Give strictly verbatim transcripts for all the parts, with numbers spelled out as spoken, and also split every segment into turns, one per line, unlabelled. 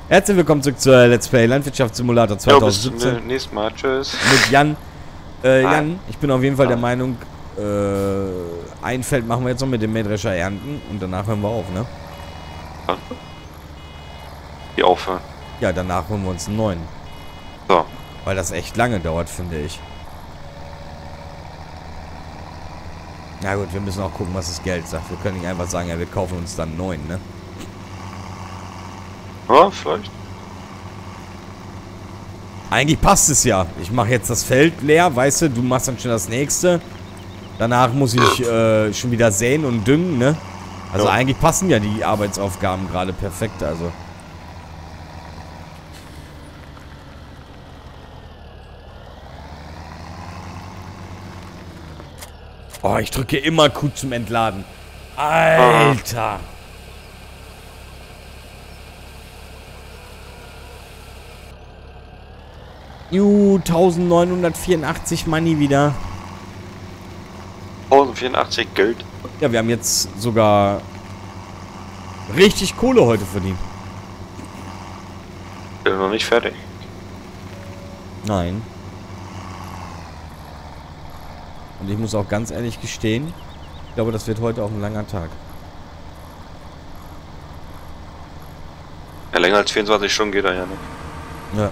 Herzlich willkommen zurück zur Let's Play Landwirtschaftssimulator
Ja, bis
zweitausendsiebzehn.
zum nächsten Mal. Tschüss.
Mit Jan. Äh,
Hi.
Jan, ich bin auf jeden Fall der
Hi.
Meinung, äh, ein Feld machen wir jetzt noch mit dem Mähdrescher ernten und danach hören wir auf, ne?
Die aufhören.
Ja, danach holen wir uns einen neuen.
So.
Weil das echt lange dauert, finde ich. Na gut, wir müssen auch gucken, was das Geld sagt. Wir können nicht einfach sagen, ja, wir kaufen uns dann einen neuen, ne?
Ja, vielleicht.
Eigentlich passt es ja. Ich mache jetzt das Feld leer, weißt du, du machst dann schon das nächste. Danach muss ich äh, schon wieder säen und düngen, ne? Also
Ja.
eigentlich passen ja die Arbeitsaufgaben gerade perfekt, also. Oh, ich drücke immer Q zum Entladen. Alter! Juhu, neunzehnhundertvierundachtzig Money wieder.
tausendvierundachtzig Geld.
Ja, wir haben jetzt sogar richtig Kohle heute verdient.
Bin noch nicht fertig.
Nein. Und ich muss auch ganz ehrlich gestehen, ich glaube, das wird heute auch ein langer Tag.
Ja, länger als vierundzwanzig Stunden geht er ja nicht.
Ja.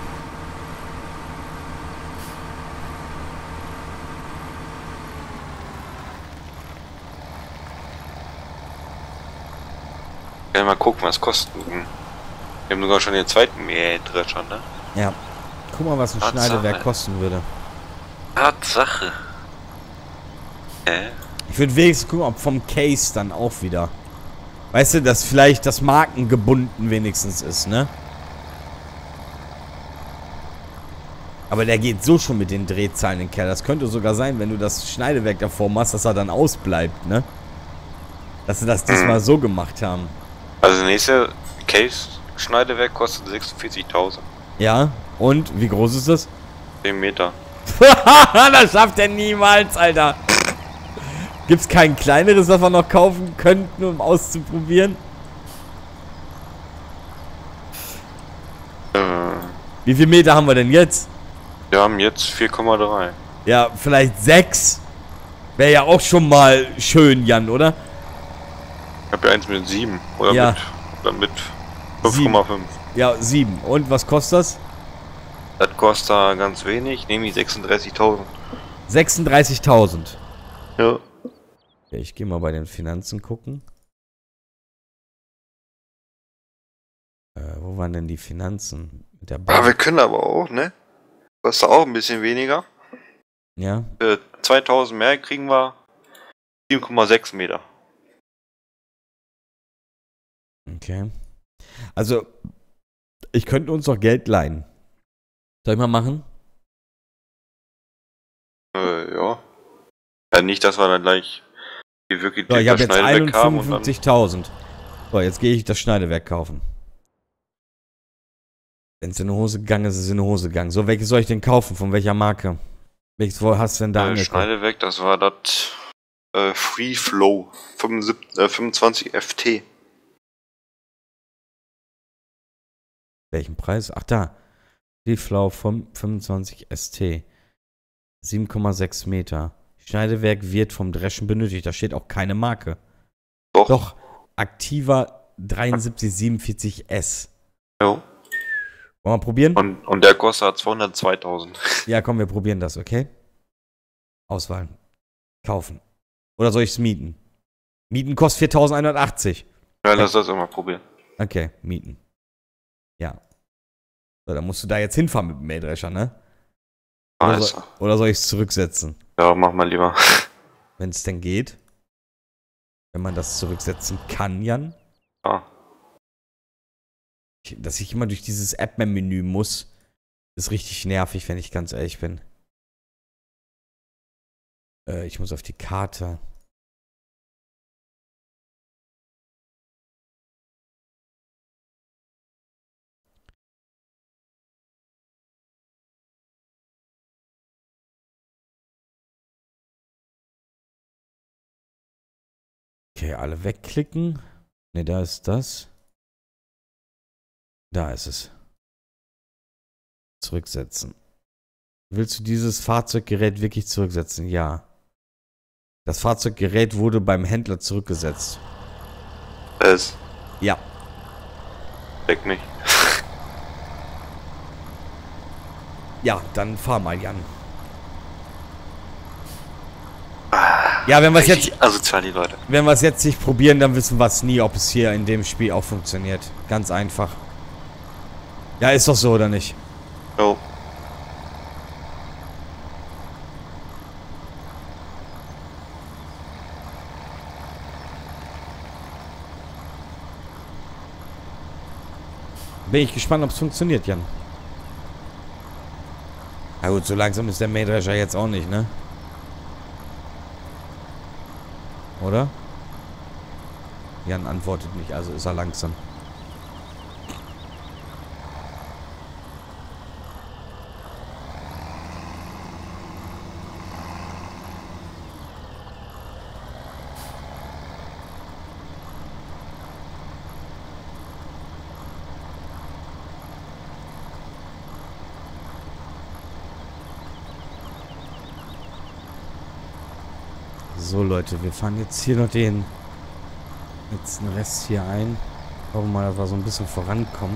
Ja, mal gucken, was kosten. Wir haben sogar schon den zweiten Mähdrescher, ne?
Ja. Guck mal, was ein
Tatsache.
Schneidewerk kosten würde.
Tatsache. Hä?
Ich würde wenigstens gucken, ob vom Case dann auch wieder. Weißt du, dass vielleicht das markengebunden wenigstens ist, ne? Aber der geht so schon mit den Drehzahlen in den Keller. Das könnte sogar sein, wenn du das Schneidewerk davor machst, dass er dann ausbleibt, ne? Dass sie das diesmal so gemacht haben.
Also das nächste Case-Schneidewerk kostet sechsundvierzigtausend.
Ja, und wie groß ist das?
zehn Meter.
Das schafft er niemals, Alter. Gibt's kein kleineres, was wir noch kaufen könnten, um auszuprobieren?
Äh,
Wie viel Meter haben wir denn jetzt?
wir haben jetzt vier Komma drei.
Ja, vielleicht sechs. Wäre ja auch schon mal schön, Jan, oder?
Ich habe ja eins mit sieben. Oder
Ja.
mit, oder mit fünf Komma fünf.
Ja, sieben. Und was kostet das?
Das kostet ganz wenig, nämlich sechsunddreißigtausend.
sechsunddreißigtausend.
Ja.
Ja, ich gehe mal bei den Finanzen gucken. Äh, wo waren denn die Finanzen? Mit der
Ah, wir
Bank?
können aber auch, ne? Kostet auch ein bisschen weniger.
Ja.
Für zweitausend mehr kriegen wir sieben Komma sechs Meter.
Okay. Also, ich könnte uns doch Geld leihen. Soll ich mal machen?
Äh, ja. Ja, nicht, dass wir dann gleich die wirklich
So, ich
das
habe jetzt
Schneidewerk haben und dann.
einundfünfzigtausend. So, jetzt gehe ich das Schneidewerk kaufen. Wenn es in eine Hose gegangen ist, ist es in eine Hose gegangen. So, welches soll ich denn kaufen? Von welcher Marke? Welches wo hast du denn da
Äh,
angeguckt?
Schneidewerk, das war das äh, Free Flow fünfundsiebzig, äh, fünfundzwanzig F T.
Welchen Preis? Ach da. Freeflow vom fünfundzwanzig S T. sieben Komma sechs Meter. Schneidewerk wird vom Dreschen benötigt. Da steht auch keine Marke.
Doch.
Doch. Aktiva dreiundsiebzig siebenundvierzig S.
Jo.
Wollen wir probieren?
Und, und der kostet zweihundertzweitausend.
Ja, komm, wir probieren das, okay? Auswahl. Kaufen. Oder soll ich es mieten? Mieten kostet viertausendeinhundertachtzig.
Ja, lass das immer probieren.
Okay, mieten. Ja. So, dann musst du da jetzt hinfahren mit dem Mähdrescher, ne? Oder,
Scheiße.
soll, oder soll ich es zurücksetzen?
Ja, mach mal lieber.
Wenn es denn geht. Wenn man das zurücksetzen kann, Jan.
Ah.
Ich, dass ich immer durch dieses App-Menü muss, ist richtig nervig, wenn ich ganz ehrlich bin. Äh, ich muss auf die Karte. Okay, alle wegklicken. Ne, da ist das. Da ist es. Zurücksetzen. Willst du dieses Fahrzeuggerät wirklich zurücksetzen? Ja. Das Fahrzeuggerät wurde beim Händler zurückgesetzt.
Es.
Ja.
Weg mich.
Ja, dann fahr mal, Jan. Ja, wenn wir es jetzt,
asozial, die Leute.
wenn wir es jetzt nicht probieren, dann wissen wir es nie, ob es hier in dem Spiel auch funktioniert. Ganz einfach. Ja, ist doch so, oder nicht?
Jo.
Bin ich gespannt, ob es funktioniert, Jan. Na gut, so langsam ist der Mähdrescher jetzt auch nicht, ne? Oder? Jan antwortet nicht, also ist er langsam. So Leute, wir fahren jetzt hier noch den letzten Rest hier ein. Hoffen wir mal, dass wir so ein bisschen vorankommen.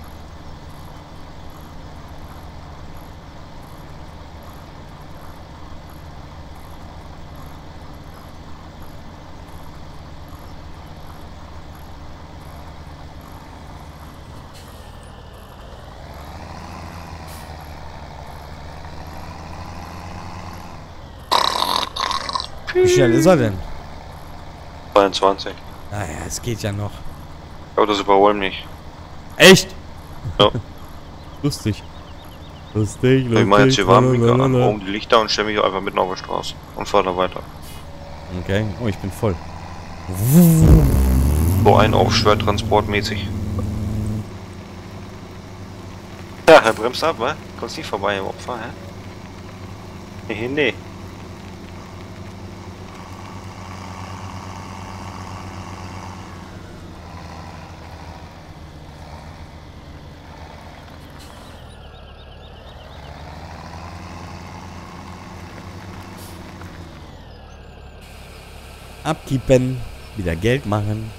Wie schnell ist er denn?
zweiundzwanzig.
Naja, es geht ja noch.
Aber das überholen mich.
Echt?
Ja.
Lustig. Lustig, lustig.
Ich meine jetzt hier warm an oben die Lichter und stelle mich einfach mitten auf der Straße und fahre da weiter.
Okay. Oh, ich bin voll.
So ein Aufschwertransportmäßig. Ja, er bremst ab, wa? Kommst nicht vorbei im Opfer, hä? Nee, nee.
Abkippen. Wieder Geld machen.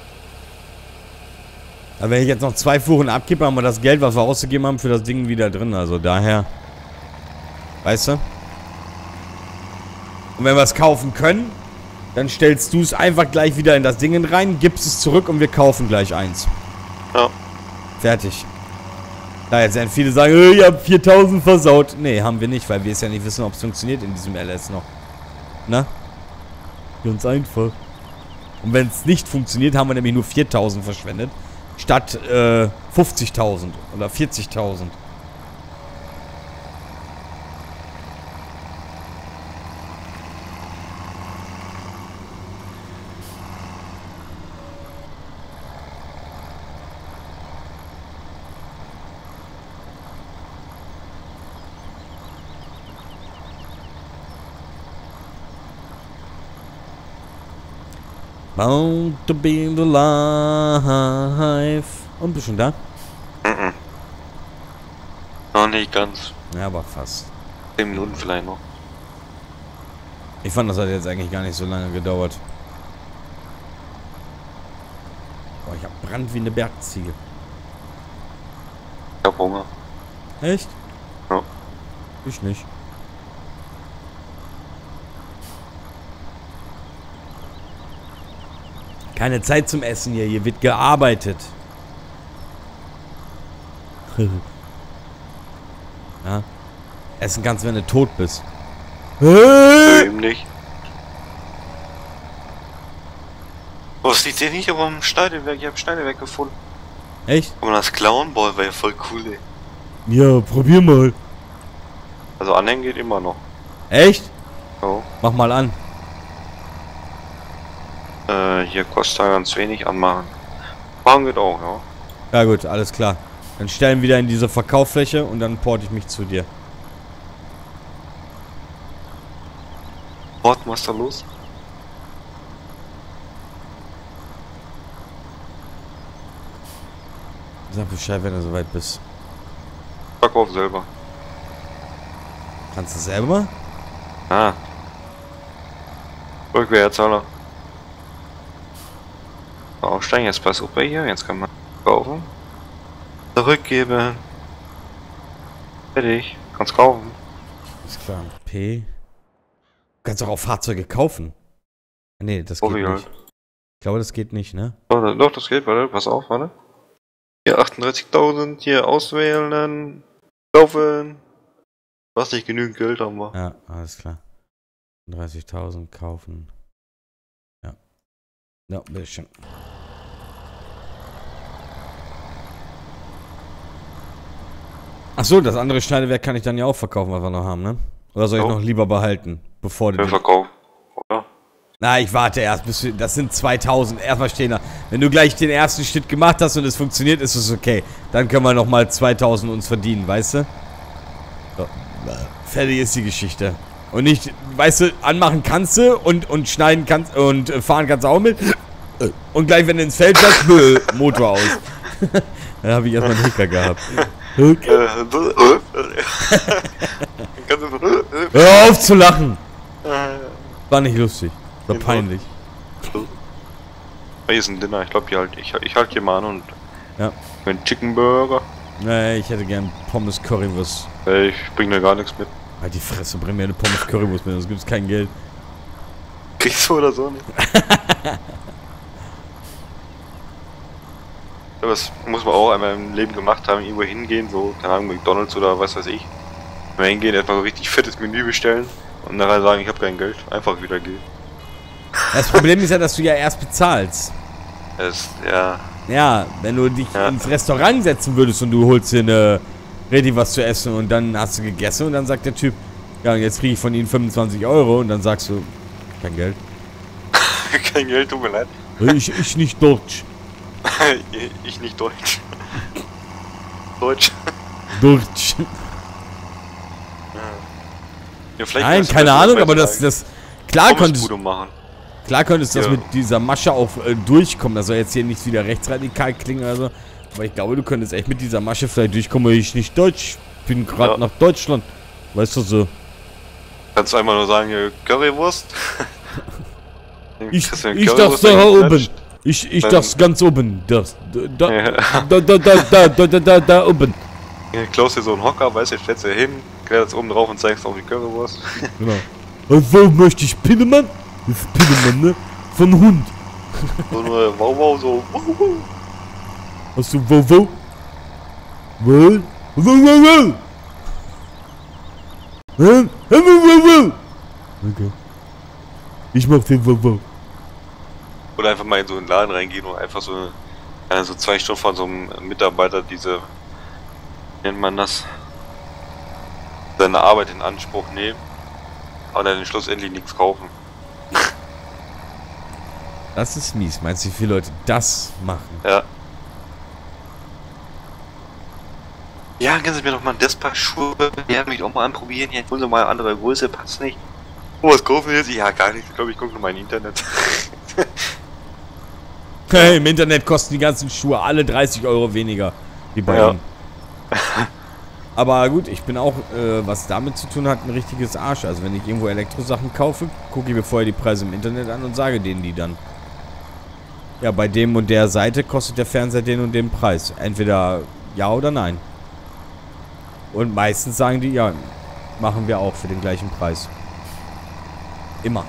Aber wenn ich jetzt noch zwei Fuhren abkippe, haben wir das Geld, was wir ausgegeben haben, für das Ding wieder drin. Also daher. Weißt du? Und wenn wir es kaufen können, dann stellst du es einfach gleich wieder in das Ding rein, gibst es zurück und wir kaufen gleich eins.
Ja.
Fertig. Da jetzt werden viele sagen, äh, ihr habt viertausend versaut. Nee, haben wir nicht, weil wir es ja nicht wissen, ob es funktioniert in diesem L S noch. Na? Ganz einfach. Und wenn es nicht funktioniert, haben wir nämlich nur viertausend verschwendet. Statt äh, fünfzigtausend oder vierzigtausend. Bound to be alive. Und bist du schon da?
Mhm. Noch nicht ganz.
Ja, aber fast.
zehn Minuten vielleicht noch.
Ich fand, das hat jetzt eigentlich gar nicht so lange gedauert. Boah, ich hab Brand wie eine Bergziege.
Ich hab Hunger.
Echt?
Ja.
Ich nicht. Keine Zeit zum Essen hier. Hier wird gearbeitet. Ja. Essen kannst, wenn du tot bist.
Eben nicht. Was liegt denn nicht aber im Schneidewerk? Ich hab Schneidewerk gefunden.
Echt?
Kann man das klauen? Boah, wäre ja voll cool, ey.
Ja, probier mal.
Also anhängen geht immer noch.
Echt?
So.
Mach mal an.
Äh, hier kostet er ganz wenig anmachen. Machen geht auch, ja.
Ja gut, alles klar. Dann stellen wir wieder in diese Verkauffläche und dann porte ich mich zu dir.
Wort, was ist da los?
Sag Bescheid, wenn du soweit bist.
Verkauf selber.
Kannst du selber?
Ah. Rückwärtszahler. Aussteigen, jetzt bei Super hier, jetzt kann man kaufen. Zurückgeben. Fertig. Kannst kaufen.
Ist klar. P. Du kannst auch Fahrzeuge kaufen. Nee, das geht
Oh, ja.
nicht. Ich glaube, das geht nicht, ne?
Oh, doch, das geht, warte, pass auf, warte. Hier achtunddreißigtausend, hier auswählen, kaufen. Was nicht genügend Geld haben wir.
Ja, alles klar. dreißigtausend kaufen. Ja. Ja, bitteschön. Achso, das andere Schneidewerk kann ich dann ja auch verkaufen, was wir noch haben, ne? Oder soll ich
Oh.
noch lieber behalten, bevor du...
Wir verkaufen, oder?
Na, ich warte erst, bis wir, das sind zweitausend, erstmal stehen da. Wenn du gleich den ersten Schritt gemacht hast und es funktioniert, ist es okay. Dann können wir nochmal zweitausend uns verdienen, weißt du? So. Fertig ist die Geschichte. Und nicht, weißt du, anmachen kannst du und, und schneiden kannst und äh, fahren kannst du auch mit. Und gleich, wenn du ins Feld fährst, bö, Motor aus. Da habe ich erstmal einen Hicker gehabt. Hör auf zu lachen! War nicht lustig. War peinlich.
Hier ist ein Dinner, ich glaube, halt, ich, ich halte hier mal an und.
Ja.
Ein Chicken Burger.
Nee, ich hätte gern Pommes Currywurst.
Ich bring da gar nichts mit.
Halt die Fresse, bring mir eine Pommes Currywurst mit, sonst gibt's kein Geld.
Kriegst du oder so nicht? Das muss man auch einmal im Leben gemacht haben, irgendwo hingehen, so, keine Ahnung, McDonalds oder was weiß ich. Mal hingehen, etwa so richtig fettes Menü bestellen und nachher sagen, ich habe kein Geld, einfach wieder gehen.
Das Problem ist ja, dass du ja erst bezahlst.
Das, ja.
Ja, wenn du dich
Ja.
ins Restaurant setzen würdest und du holst dir eine Redi was zu essen und dann hast du gegessen und dann sagt der Typ, ja, und jetzt kriege ich von Ihnen fünfundzwanzig Euro und dann sagst du, kein Geld.
Kein Geld, tut mir leid.
Ich, ich nicht Deutsch.
Ich nicht Deutsch. Deutsch.
Deutsch.
Ja, vielleicht
Nein,
kannst du
keine
das
Ahnung,
mal
aber das,
sagen.
das, klar konntest,
Pommesbude machen.
klar konntest du das
Ja.
mit dieser Masche auch äh, durchkommen. Das soll jetzt hier nicht wieder rechtsradikal klingen oder so. Aber ich glaube, du könntest echt mit dieser Masche vielleicht durchkommen, weil ich nicht Deutsch bin, gerade
Ja.
nach Deutschland. Weißt du so.
Kannst du einmal nur sagen, hier, Currywurst? Dann
Ich,
kriegst du eine
ich
Currywurst
dachte da oben.
eingeklatscht.
Ich, ich
Dann-
dachte ganz oben. Das, da,
Ja.
da, da, da, da, da, da, da, da oben.
Ja, klaust dir so einen Hocker, weißt du, stellst du hin, kletterst oben drauf und zeigst auf die Currywurst.
Genau. Und wo möchte ich Pinnemann? Das ist Pinnemann, ne? Von Hund.
So nur wow wow, so wow, wow.
Hast du wo, wo? Wo? Wo, wo, wo? Hä? Hä, wo, wo, wo? Okay. Ich mach den wo, wo.
Oder einfach mal in so einen Laden reingehen und einfach so, eine, so zwei Stunden von so einem Mitarbeiter diese, wie nennt man das, seine Arbeit in Anspruch nehmen, aber dann schlussendlich nichts kaufen.
Das ist mies. Meinst du, wie viele Leute das machen?
Ja. Ja, können Sie mir doch mal das Paar Schuhe, ja, mich auch mal anprobieren, hier, holen Sie mal eine andere Größe, passt nicht. Oh, was kaufen Sie jetzt? Ja, gar nicht, ich glaube, ich gucke nur mal im Internet.
Hey, im Internet kosten die ganzen Schuhe alle dreißig Euro weniger. Wie bei
Ja.
Ihnen. Aber gut, ich bin auch, äh, was damit zu tun hat, ein richtiges Arsch. Also wenn ich irgendwo Elektrosachen kaufe, gucke ich mir vorher die Preise im Internet an und sage denen die dann. Ja, bei dem und der Seite kostet der Fernseher den und den Preis. Entweder ja oder nein. Und meistens sagen die, ja, machen wir auch für den gleichen Preis. Immer.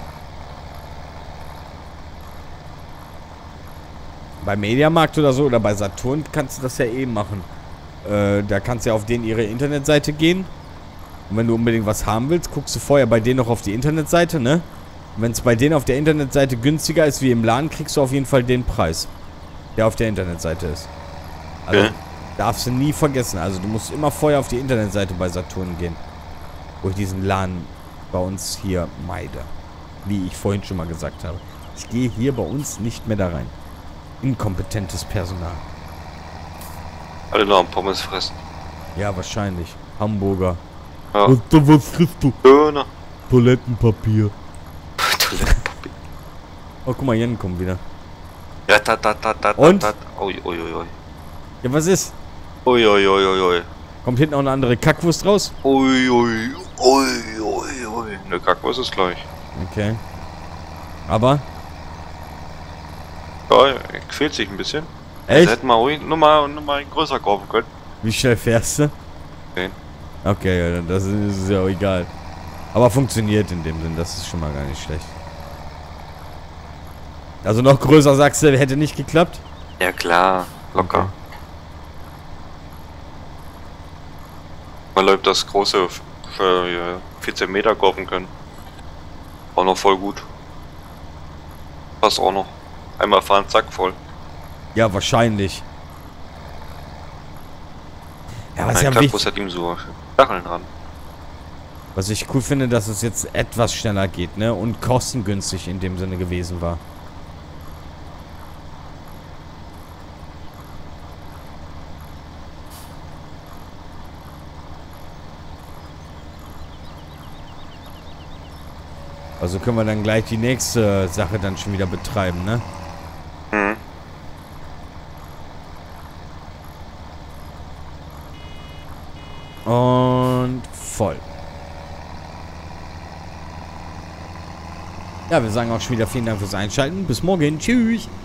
Bei Mediamarkt oder so oder bei Saturn kannst du das ja eh machen. Äh, da kannst du ja auf denen ihre Internetseite gehen. Und wenn du unbedingt was haben willst, guckst du vorher bei denen noch auf die Internetseite, ne? Und wenn es bei denen auf der Internetseite günstiger ist wie im Laden, kriegst du auf jeden Fall den Preis, der auf der Internetseite ist. Also
Okay.
darfst du nie vergessen. Also du musst immer vorher auf die Internetseite bei Saturn gehen. Wo ich diesen Laden bei uns hier meide. Wie ich vorhin schon mal gesagt habe. Ich gehe hier bei uns nicht mehr da rein. Inkompetentes Personal.
Alle noch am Pommes fressen.
Ja, wahrscheinlich. Hamburger.
Ja.
Was, was frisst du?
Döner.
Toilettenpapier.
Toilettenpapier.
Oh, guck mal, Jen kommt wieder.
Ja, da, da, da, da,
Und?
da, ui, ui, ui, ui.
Ja, was ist?
Uiuiuiui. Ui, ui, ui.
Kommt hinten auch eine andere Kackwurst raus?
Ui, ui, ui, ui, ui. Ne, Kackwurst ist gleich.
Okay. Aber?
Ja, quält sich ein bisschen.
Echt?
Also hätten wir ruhig nur mal, nur mal größer kaufen können.
Wie schnell fährst du?
Zehn.
Okay, ja, dann das ist, ist ja auch egal. Aber funktioniert in dem Sinn, das ist schon mal gar nicht schlecht. Also noch größer, sagst du, hätte nicht geklappt?
Ja klar, locker.
Okay.
Man läuft das große für vierzehn Meter kaufen können. Auch noch voll gut. Passt auch noch. Einmal fahren, zack, voll.
Ja, wahrscheinlich. Ja, was
Ein
ja
Kackwurst
wichtig,
hat ihm so Stacheln dran.
was ich cool finde, dass es jetzt etwas schneller geht, ne? Und kostengünstig in dem Sinne gewesen war. Also können wir dann gleich die nächste Sache dann schon wieder betreiben, ne?
Mhm.
Und voll. Ja, wir sagen auch schon wieder vielen Dank fürs Einschalten. Bis morgen. Tschüss.